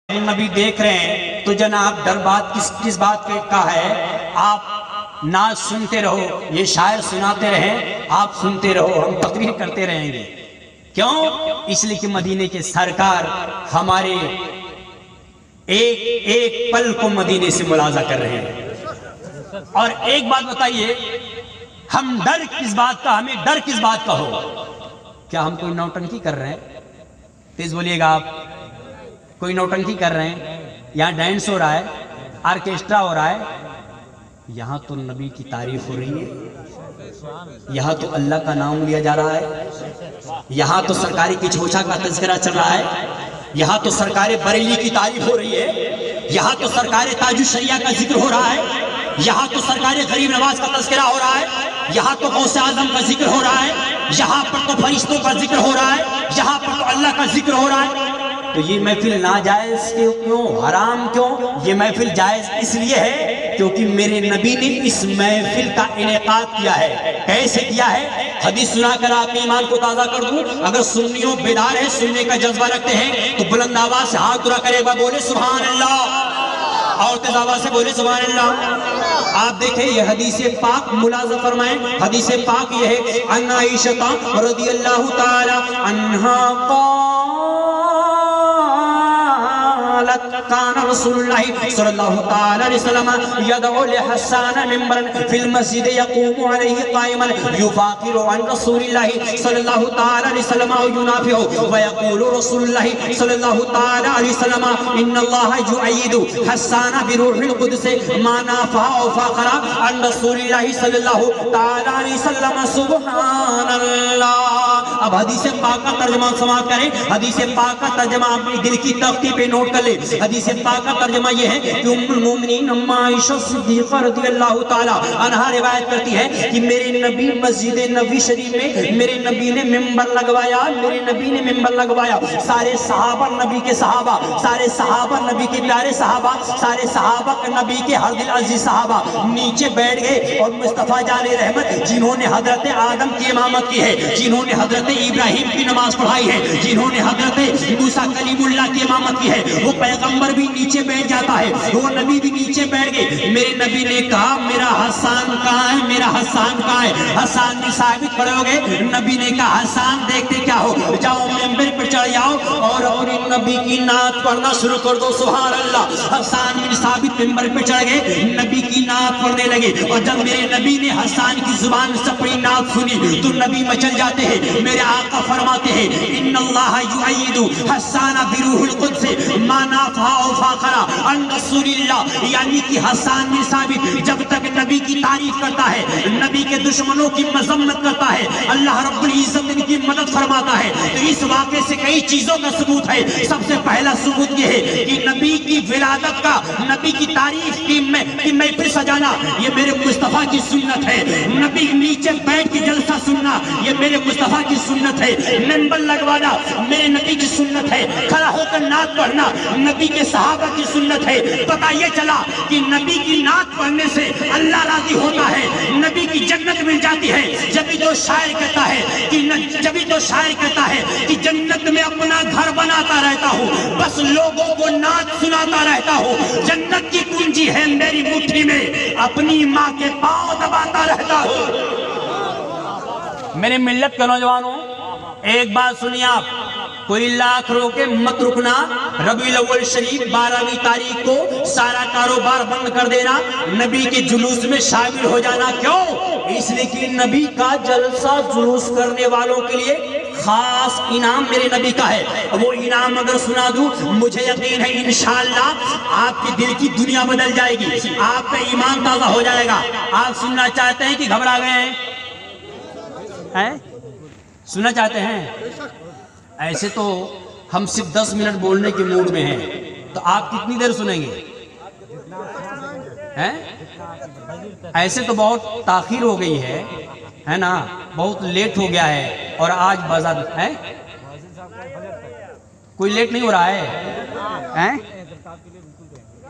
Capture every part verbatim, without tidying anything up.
نبی دیکھ رہے ہیں تو جناب ڈر بات کس کس بات کا ہے؟ آپ ناز سنتے رہو، یہ شاعر سناتے رہیں، آپ سنتے رہو، ہم تقریر کرتے رہیں گے۔ کیوں؟ اس لیے کہ مدینے کے سرکار ہمارے ایک ایک پل کو مدینے سے ملازہ کر رہے ہیں۔ اور ایک بات بتائیے، ہم ڈر کس بات کا، ہمیں ڈر کس بات کا ہو؟ کیا ہم کوئی نوٹنکی کر رہے ہیں؟ تیز بولیے گا آپ، کوئی نوٹنکی کر رہے ہیں؟ یہاں ڈانس ہو رہا ہے، آرکیسٹرا ہو رہا ہے، یہاں تو نبی کی تعریف ہو رہی ہے، یہاں تو اللہ کا نام لیا جا رہا ہے، یہاں تو سرکاری کی چھوچا کا تذکرہ چل رہا ہے، یہاں تو سرکار بریلی کی تعریف ہو رہی ہے، یہاں تو سرکار تاج الشریعہ کا ذکر ہو رہا ہے، یہاں تو سرکار غریب نواز کا تذکرہ ہو رہا ہے، یہاں تو غوث اعظم کا ذکر ہو رہا ہے، یہاں پر تو فرشتوں کا ذکر ہو رہا ہے، یہاں پر تو اللہ کا ذکر ہو رہا ہے۔ تو یہ محفل ناجائز کیوں، حرام کیوں؟ یہ محفل جائز اس لیے ہے کیونکہ میرے نبی نے اس محفل کا انعقاد کیا ہے۔ کیسے کیا ہے؟ حدیث سنا کر آپ کے ایمان کو تازہ کر دوں۔ اگر سنیوں بیدار ہیں، سننے کا جذبہ رکھتے ہیں تو بلند آواز سے ہاتھ اٹھا کر ایک بار بولے سبحان اللہ، اور تیز آواز سے بولے سبحان اللہ۔ آپ دیکھیں یہ حدیث پاک ملاحظہ فرمائیں، حدیث پاک یہ ہے ان عائشہ رضی اللہ تعالی عنہا كان رسول الله صلى الله تعالى عليه وسلم يدعو لحسان منبرا في المسجد يقوم عليه قائما يفاخر عن رسول الله صلى الله تعالى عليه وسلم وينافعه ويقول رسول الله صلى الله تعالى عليه وسلم إن الله يؤيد حسان بروح القدس ما نافع وفاخر عن رسول الله صلى الله تعالى عليه وسلم سبحان الله۔ اب حدیث پاک کا ترجمہ سماعت کریں، حدیث پاک کا ترجمہ اپنی دل کی تختی پہ نوٹ کر لیں۔ حدیث پاک کا ترجمہ یہ ہے کہ ام المومنین ام عائشہ صدیقہ رضی اللہ تعالی عنہا روایت کرتی ہے کہ میرے نبی مسجد نبوی شریف میں میرے نبی نے منبر لگوایا، میرے نبی نے منبر لگوایا، سارے صحابہ نبی کے صحابہ، سارے صحابہ نبی کے پیارے صحابہ، سارے صحابہ نبی کے ہر دل عزیز صحابہ نیچے بیٹھ گئے، اور مصطفیٰ جان رحمت جنہوں نے حضرت آدم کی امامت کی ہے، جنہوں نے حضرت ابراہیم کی نماز پڑھائی ہے، جنہوں نے حضرت موسیٰ کلیم اللہ کی امامت کی ہے، وہ پیغمبر بھی نیچے بیٹھ جاتا ہے، وہ نبی بھی نیچے بیٹھ گئے۔ میرے نبی نے کہا میرا حسان کہاں ہے، میرا حسان کہاں ہے؟ حسان بھی ثابت کھڑے ہو گئے۔ نبی نے کہا حسان دیکھتے کیا ہو، جاؤ منبر پر چڑھ جاؤ اور اپنی نبی کی نعت پڑھنا شروع کر دو، سبحان اللہ۔ حسان بن ثابت منبر پر چڑھ گئے، نبی کی نعت پڑھنے لگے، اور جب میرے نبی نے حسان کی زبان سے اپنی نعت سنی تو نبی مچل جاتے ہیں۔ میرے آقا فرماتے ہیں ان اللہ یؤید حسان بروح القدس ما نافع وفاخر عن رسول اللہ، یعنی کہ حسان بن ثابت جب تک نبی کی تعریف کرتا ہے، نبی کے دشمنوں کی مذمت کرتا ہے، اللہ رب العزت ان کی مدد فرماتا ہے۔ تو اس واقعے سے کئی چیزوں کا ثبوت ہے۔ سب سے پہلا ثبوت یہ ہے کہ نبی کی ولادت کا، نبی کی تعریف کی محفل سجانا یہ میرے مصطفیٰ کی سنت ہے۔ نبی نیچے بیٹھ کے جلسہ سننا یہ میرے مصطفیٰ کی سنت ہے۔ منبر لگوانا میرے نبی کی سنت ہے۔ کھڑا ہو کر نعت پڑھنا نبی کے صحابہ کی سنت ہے۔ پتہ یہ چلا کہ نبی کی نعت پڑھنے سے اللہ راضی ہوتا ہے، نبی کی جنت مل جاتی ہے۔ جبھی تو شاعر کہتا ہے کہ جبھی تو شاعر کہتا ہے کہ جنت میں اپنا گھر بناتا رہتا ہوں، بس لوگوں کو نعت سناتا رہتا ہوں۔ جنت کی کنجی ہے میری مٹھی میں، اپنی ماں کے پاؤں دباتا رہتا ہوں۔ میرے ملت کے نوجوانوں ایک بات سنیے، آپ کوئی لاکھ روکے مت رکنا۔ ربیع الاول شریف بارہویں تاریخ کو سارا کاروبار بند کر دینا، نبی کے جلوس میں شامل ہو جانا۔ کیوں؟ اس لیے کہ نبی کا جلسہ جلوس کرنے والوں کے لیے خاص انعام میرے نبی کا ہے۔ وہ انعام اگر سنا دوں مجھے یقین ہے انشاءاللہ آپ کی دل کی دنیا بدل جائے گی، آپ کا ایمان تازہ ہو جائے گا۔ آپ سننا چاہتے ہیں کہ گھبرا گئے ہیں؟ ہیں سننا چاہتے ہیں؟ ایسے تو ہم صرف دس منٹ بولنے کے موڈ میں ہیں، تو آپ کتنی دیر سنیں گے؟ ہیں ایسے تو بہت تاخیر ہو گئی ہے ہے نا، بہت لیٹ ہو گیا ہے، اور آج بازار ہے کوئی لیٹ نہیں ہو رہا ہے۔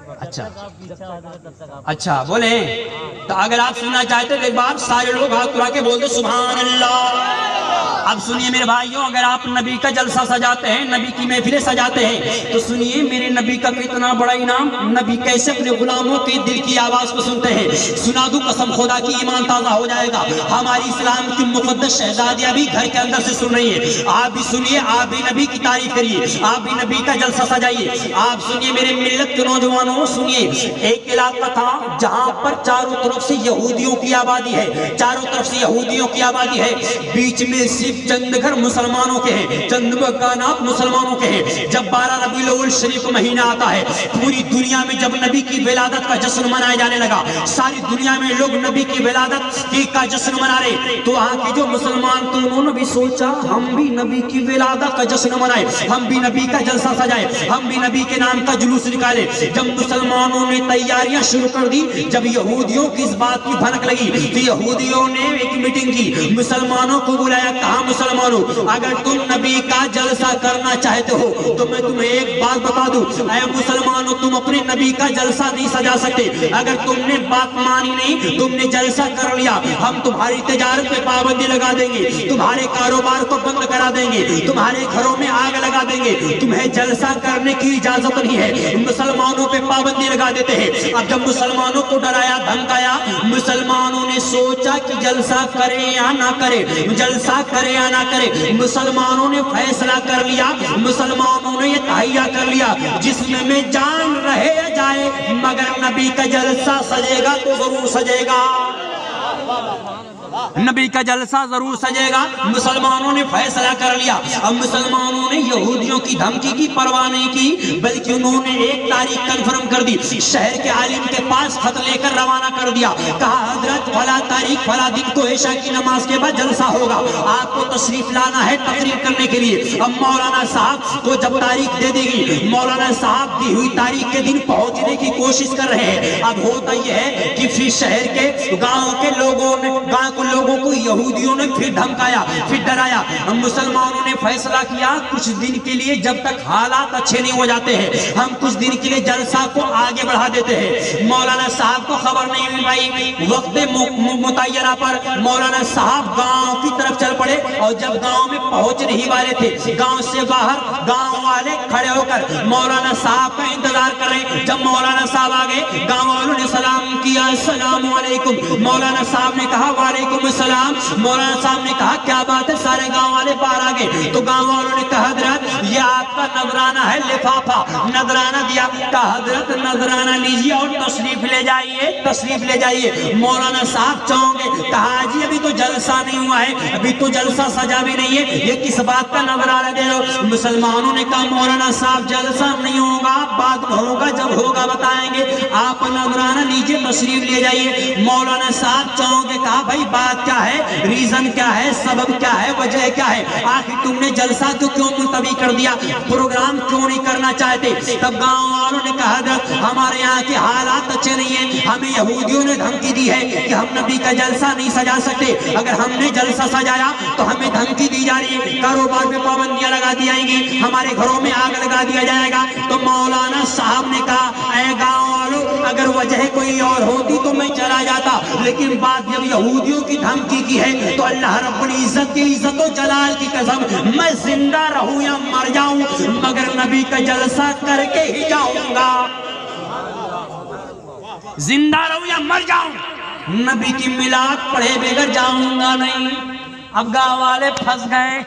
اچھا اچھا بولیں تو اگر آپ سننا چاہتے تو ایک بار سارے لوگ ہاتھ اٹھا کے بول دیں سبحان اللہ۔ اب سنیے میرے بھائیوں، اگر آپ نبی کا جلسہ سجاتے ہیں، نبی کی محفلیں سجاتے ہیں، تو سنیے میرے نبی کا کتنا بڑا انعام۔ نبی کیسے اپنے غلاموں کے دل کی آواز کو سنتے ہیں۔ سنا دوں قسم خدا کی، ایمان تازہ ہو جائے گا۔ ہماری اسلام کی مقدس شہزادیاں بھی گھر کے اندر سے سن رہی ہیں۔ آپ بھی سنیے، آپ بھی نبی کی تعریف کریے، آپ بھی نبی کا جلسہ سجائیے۔ آپ سنیے میرے ملت کے نوجوانوں، سنیے، ایک علاقہ تھا جہاں پر چاروں طرف سے یہودیوں کی آبادی ہے، چاروں طرف سے یہودیوں کی آبادی ہے، بیچ میں صرف چند گھر مسلمانوں کے ہیں، چند مکانات مسلمانوں کے ہیں۔ جب بارہ ربیع الاول شریف مہینہ آتا ہے، پوری دنیا میں جب نبی کی ولادت کا جشن منایا جانے لگا، ساری دنیا میں لوگ نبی کی ولادت کی کا جشن منا رہے، تو وہاں کے جو مسلمان تھے انہوں نے بھی سوچا ہم بھی نبی کی ولادت کا جشن منائے، ہم بھی نبی کا جلسہ سجائے، ہم بھی نبی کے نام کا جلوس نکالے۔ جب مسلمانوں نے تیاریاں شروع کر دی، جب یہودیوں کی اس بات کی بھنک لگی تو یہودیوں نے ایک میٹنگ کی، مسلمانوں کو بلایا، کہا مسلمانوں اگر تم نبی کا جلسہ کرنا چاہتے ہو تو میں تمہیں ایک بات بتا دوں، اے مسلمانوں تم اپنے نبی کا جلسہ نہیں سجا سکتے۔ اگر تم نے بات مانی نہیں، تم نے جلسہ کر لیا، ہم تمہاری تجارت پہ پابندی لگا دیں گے، تمہارے کاروبار کو بند کرا دیں گے، تمہارے گھروں میں آگ لگا دیں گے، تمہیں جلسہ کرنے کی اجازت نہیں ہے۔ مسلمانوں پہ پابندی لگا دیتے ہیں۔ اب جب مسلمانوں کو ڈرایا دھمکایا، مسلمانوں نے سوچا کہ جلسہ کرے یا نہ کرے، جلسہ کرے یا نہ کرے، مسلمانوں نے فیصلہ کر لیا، مسلمانوں نے یہ تہیہ کر لیا جسم میں جان رہے یا جائے مگر نبی کا جلسہ سجے گا تو ضرور سجے گا، نبی کا جلسہ ضرور سجے گا۔ مسلمانوں نے فیصلہ کر لیا۔ اب مسلمانوں نے یہودیوں کی دھمکی کی پرواہ نہیں کی، بلکہ انہوں نے ایک تاریخ کنفرم کر دی، شہر کے عالم کے پاس خط لے کر روانہ کر دیا، کہا حضرت فلاں تاریخ فلاں دن کو عشاء کی نماز کے بعد جلسہ ہوگا، آپ کو تشریف لانا ہے تقریر کرنے کے لیے۔ اب مولانا صاحب کو جب تاریخ دے دے گی، مولانا صاحب دی ہوئی تاریخ کے دن پہنچنے کی کوشش کر رہے ہیں۔ اب ہوتا یہ ہے کہ پھر شہر کے گاؤں کے لوگوں نے گاؤں کے لوگوں کو یہودیوں نے پھر دھمکایا، پھر ڈرایا۔ مسلمانوں نے فیصلہ کیا کچھ دن کے لیے جب تک حالات اچھے نہیں ہو جاتے ہیں ہم کچھ دن کے لیے جلسہ کو آگے بڑھا دیتے ہیں۔ مولانا صاحب کو خبر نہیں مل پائی، وقت متعینہ پر مولانا صاحب گاؤں کی طرف چل پڑے، اور جب گاؤں میں پہنچنے ہی والے تھے، گاؤں سے باہر گاؤں والے کھڑے ہو کر مولانا صاحب کا انتظار کر رہے۔ جب مولانا صاحب آگے، گاؤں والوں نے سلام کیا، السلام علیکم۔ مولانا صاحب نے کہا وعلیکم السلام۔ مولانا صاحب نے کہا کیا بات ہے، سارے گاؤں والے باہر آگے، تو گاؤں والوں نے کہا حضرت یہ آپ کا نذرانہ ہے، لفافہ نذرانہ دیا، کہا حضرت نذرانہ لیجیے اور تشریف لے جائیے، تشریف لے جائیے۔ مولانا صاحب چونکے، کہا جی ابھی تو جلسہ نہیں ہوا ہے، ابھی تو جلسہ سجا بھی نہیں ہے، یہ کس بات کا نذرانہ دے رہے ہو؟ مسلمانوں نے کہا مولانا صاحب جلسہ نہیں ہوگا، بعد میں ہوگا، جب ہوگا بتائیں گے، آپ نذرانہ لیجیے، تشریف لے جائیے۔ مولانا صاحب چونکے، کہا بھائی بات کیا ہے، ریزن کیا ہے، سبب کیا ہے، وجہ کیا ہے، آخر تم نے جلسہ تو کیوں ملتوی کر دیا، پروگرام کیوں نہیں کرنا چاہتے؟ تب گاؤں والوں نے کہا حضرت ہمارے یہاں کے حالات اچھے نہیں ہیں، ہمیں یہودیوں نے دھمکی دی ہے کہ ہم نبی کا جلسہ نہیں سجا سکتے، اگر ہم نے جلسہ سجایا تو ہمیں دھمکی دی جا رہی ہے، کاروبار پہ پابندیاں لگا دی جائیں گی، ہمارے گھروں میں آگ لگا دیا جائے گا۔ تو مولانا صاحب نے کہا اے گاؤں والوں اگر وجہ کوئی اور ہوتی تو میں چلا جاتا، لیکن بات جب یہودیوں کی دھمکی کی ہے تو اللہ رب العزت کی عزت و جلال کی قسم میں زندہ رہوں یا مر جاؤں مگر نبی کا جلسہ کر کے ہی جاؤں گا، زندہ رہوں یا مر جاؤں نبی کی میلاد پڑھے بغیر جاؤں گا نہیں۔ اب گاؤں والے پھنس گئے،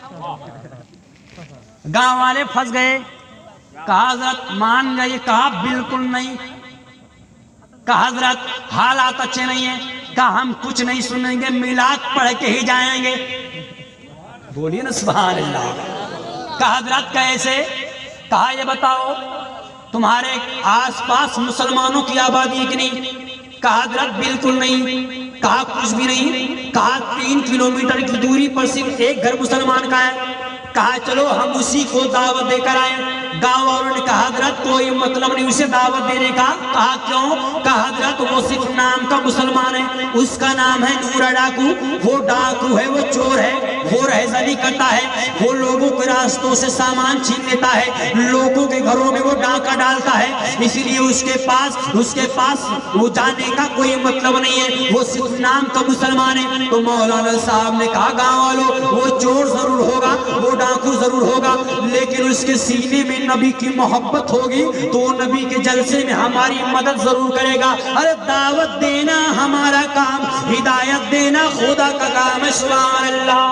گاؤں والے پھنس گئے، کہا حضرت مان گئے، کہا بالکل نہیں، کہا حضرت حالات اچھے نہیں ہیں، کہا ہم کچھ نہیں سنیں گے، میلاد پڑھ کے ہی جائیں گے۔ بولیے نا سبحان اللہ۔ کہا حضرت کیسے؟ کہا یہ بتاؤ تمہارے آس پاس مسلمانوں کی آبادی ہے کہ نہیں؟ کہا حضرت بالکل نہیں۔ کہا کچھ بھی نہیں؟ کہا تین کلومیٹر کی دوری پر صرف ایک گھر مسلمان کا ہے۔ کہا چلو ہم اسی کو دعوت دے کر آئے۔ گاؤں والوں نے کہا حضرت کوئی مطلب نہیں اسے دعوت دینے کا۔ کہا کیوں؟ کہا حضرت وہ صرف نام کا مسلمان ہے، اس کا نام ہے نورا ڈاکو، وہ ڈاکو ہے، وہ چور ہے، وہ رہزنی کرتا ہے، وہ لوگوں کے راستوں سے سامان چھین لیتا ہے، لوگوں کے گھروں میں وہ ڈاکہ ڈالتا ہے، اسی لیے اس کے پاس اس کے پاس وہ جانے کا کوئی مطلب نہیں ہے، وہ صرف نام کا مسلمان ہے۔ تو مولانا صاحب نے کہا گاؤں والوں وہ چور ضرور ہوگا، وہ ڈاکو ضرور ہوگا، لیکن اس کے سینے میں نبی کی محبت ہوگی تو وہ نبی کے جلسے میں ہماری مدد ضرور کرے گا۔ ارے دعوت دینا ہمارا کام، ہدایت دینا خدا کا کام ہے۔ سبحان اللہ۔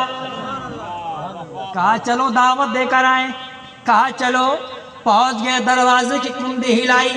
کہا چلو دعوت دے کر آئیں، کہا چلو، پہنچ گئے، دروازے کی کنڈی ہلائی،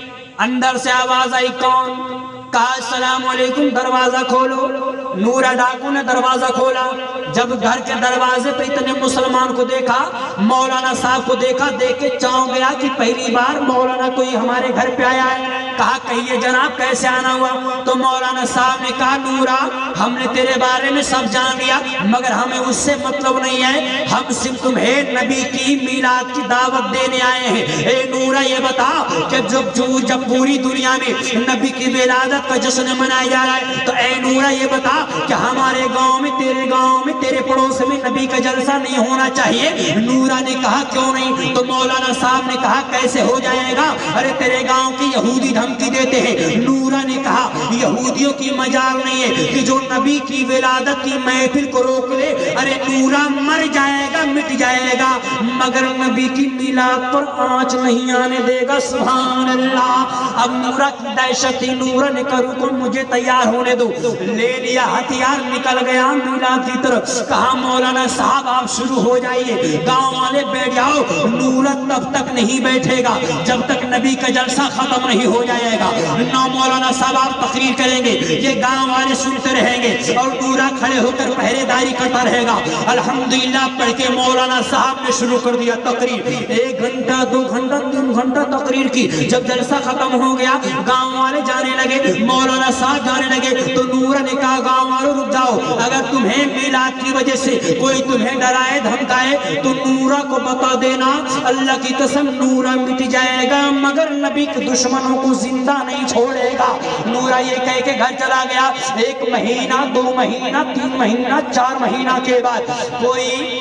اندر سے آواز آئی کون؟ کہا السلام علیکم، دروازہ کھولو۔ نورا ڈاکو نے دروازہ کھولا، جب گھر کے دروازے پہ اتنے مسلمان کو دیکھا، مولانا صاحب کو دیکھا، دیکھ کے چاؤں گیا کہ پہلی بار مولانا کوئی ہمارے گھر پہ آیا ہے۔ کہا کہیے جناب کیسے آنا ہوا؟ تو مولانا صاحب نے کہا نورا ہم نے تیرے بارے میں سب جان لیا، مگر ہمیں اس سے مطلب نہیں ہے، ہم صرف تمہیں نبی کی میلاد کی دعوت دینے آئے ہیں۔ اے نورا یہ بتا کہ جب جو جب پوری دنیا میں نبی کی ولادت کا جشن منایا جا رہا ہے تو اے نورا یہ بتا کہ ہمارے گاؤں میں، تیرے گاؤں میں، تیرے پڑوس میں نبی کا جلسہ نہیں ہونا چاہیے؟ نورا نے کہا کیوں نہیں؟ تو مولانا صاحب نے کہا کیسے ہو جائے گا؟ ارے تیرے گاؤں کی یہودی دھمکی دیتے ہیں۔ نورا نے کہا یہودیوں کی مجال نہیں ہے کہ جو نبی کی ولادت کی محفل کو روک لے۔ ارے نورا مر جائے گا، مٹ جائے گا، مگر نبی کی میلاد پر آنچ نہیں آنے دے گا۔ سبحان اللہ۔ اب نورا کی دہشت تھی، نورا نے کہا رکو مجھے تیار ہونے دو، لے لیا ہتھیار، نکل گیا میلاد کی طرف۔ کہا مولانا صاحب آپ شروع ہو جائیے، گاؤں والے بیٹھ جاؤ۔ نورا تب تک نہیں بیٹھے گا جب تک نبی کا جلسہ ختم نہیں ہو جائے گا۔ نو مولانا صاحب آپ تقریر کریں گے، یہ گاؤں والے سنتے رہیں گے اور نورا کھڑے ہو کر پہرے داری کرتا رہے گا۔ الحمدللہ پڑھ کے مولانا صاحب نے شروع کر دیا تقریر، ایک گھنٹہ، دو گھنٹہ، تین گھنٹہ تقریر کی۔ جب جلسہ ختم ہو گیا گاؤں والے جانے لگے، مولانا صاحب جانے لگے تو نورا نے کہا گاؤں والوں رک جاؤ، اگر تمہیں میلاد کی وجہ سے کوئی تمہیں ڈرائے دھمکائے تو نورا کو بتا دینا، اللہ کی قسم نورا مٹ جائے گا مگر نبی کے دشمنوں کو زندہ نہیں چھوڑے گا۔ نورا یہ کہہ کے گھر چلا گیا۔ ایک مہینہ، دو مہینہ، تین مہینہ، چار مہینہ کے بعد کوئی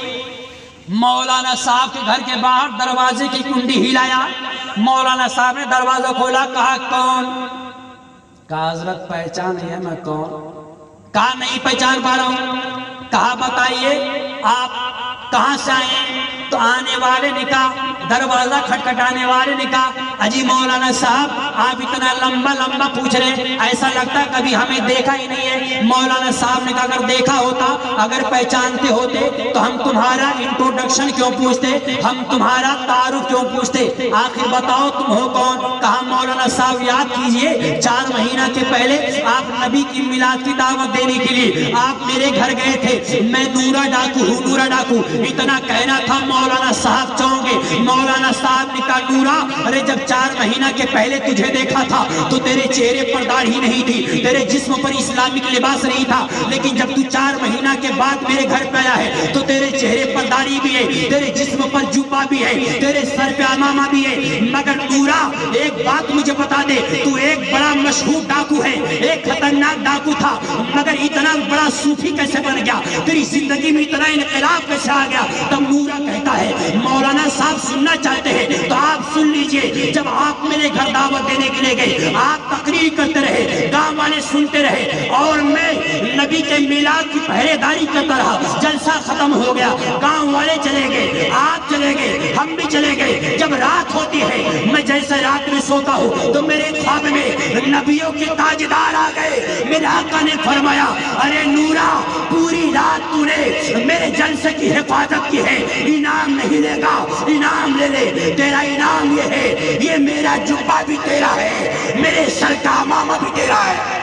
مولانا صاحب کے گھر کے باہر دروازے کی کنڈی ہلایا۔ مولانا صاحب نے دروازہ کھولا، کہا کون؟ کہا حضرت پہچان ہے میں کون؟ کہا نہیں پہچان پا رہا ہوں۔ کہا بتائیے آپ کہاں سے آئے؟ تو آنے والے نے کہا، دروازہ کھٹکھٹانے والے نے کہا اجی مولانا صاحب آپ اتنا لمبا لمبا پوچھ رہے ہیں، ایسا لگتا ہے کبھی ہمیں دیکھا ہی نہیں ہے۔ مولانا صاحب نے کہا اگر دیکھا ہوتا، اگر پہچانتے ہوتے تو ہم تمہارا انٹروڈکشن کیوں پوچھتے، ہم تمہارا تعارف کیوں پوچھتے، آخر بتاؤ تم ہو کون؟ کہا مولانا صاحب یاد کیجئے چار مہینہ کے پہلے آپ نبی کی میلاد کی دعوت دینے کے لیے آپ میرے گھر گئے تھے، میں نورا ڈاکو ہوں، نورا ڈاکو اتنا کہنا تھا۔ مولانا صاحب چاہوں گے، مولانا صاحب نے کہا نورا ارے جب چار مہینہ کے پہلے تجھے دیکھا تھا تو تیرے چہرے پر داڑھی نہیں تھی، تیرے جسم پر اسلامک لباس نہیں تھا، لیکن جب تو چار مہینہ کے بعد میرے گھر پہ آیا ہے تو تیرے چہرے پر داڑھی بھی ہے، تیرے جسم پر جوبہ بھی ہے، تیرے سر پہ امامہ بھی ہے۔ مگر نورا ایک بات مجھے بتا دے، تو ایک بڑا مشہور ڈاکو ہے، ایک خطرناک ڈاکو تھا، مگر اتنا بڑا صوفی کیسے بن گیا؟ تیری زندگی میں اتنا انقلاب کیسے آ گیا؟ تب نورا کہتا ہے مولانا صاحب سننا چاہتے ہیں تو آپ سن لیجئے، جب آپ میرے گھر دعوت دینے کے لیے گئے آپ تقریر کرتے رہے، گاؤں والے سنتے رہے، اور میں نبی کے میلاد کی پہرے داری کرتا رہا۔ جلسہ ختم ہو گیا، گاؤں والے چلے گئے، آپ چلے گئے، ہم بھی چلے گئے۔ جب رات ہوتی ہے میں جیسے رات میں سوتا ہوں تو میرے خواب میں نبیوں کے تاجدار آ گئے۔ میرے آقا نے فرمایا ارے نورا پوری رات تو نے میرے جلسے کی حفاظت کی ہے، انعام نہیں لے گا، انعام لے لے، تیرا انعام یہ ہے یہ میرا جبہ بھی تیرا ہے، میرے سر کا امامہ بھی تیرا ہے۔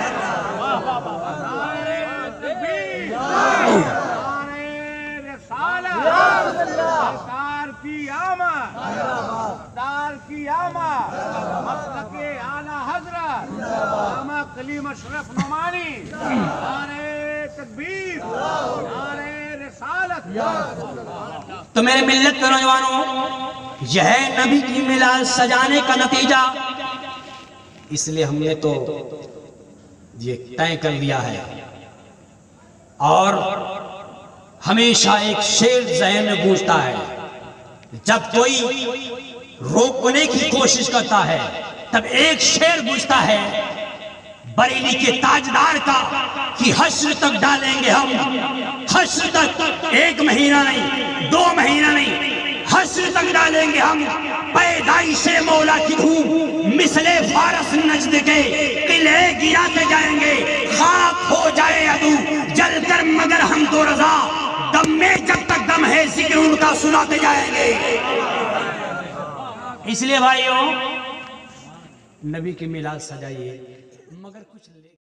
سرکار کی آمد، سرکار کی آمد، مسلک اعلیٰ حضرت علامہ کلیم اشرف نعمانی، نعرہ تکبیر، نعرہ رسالت۔ تو میرے ملت کے نوجوانوں یہ ہے نبی کی میلاد سجانے کا نتیجہ۔ اس لیے ہم نے تو یہ طے کر لیا ہے اور ہمیشہ ایک شعر ذہن میں گونجتا ہے، جب کوئی روکنے کی کوشش کرتا ہے، تب ایک شعر گونجتا ہے بریلی کے تاجدار کا کہ حشر تک ڈالیں گے ہم، حشر تک، ایک مہینہ نہیں، دو مہینہ نہیں، حشر تک ڈالیں گے ہم پیدائش مولا کی دھوم، مثل فارس نجد کے قلعے گراتے جائیں گے، خاک ہو جائے عدو جل کر مگر ہم تو رضا، دم میں جب تک دم ہے ذکر ان کا سناتے جائیں گے۔ اس لیے بھائیوں نبی کی میلاد سجائیے، مگر کچھ لے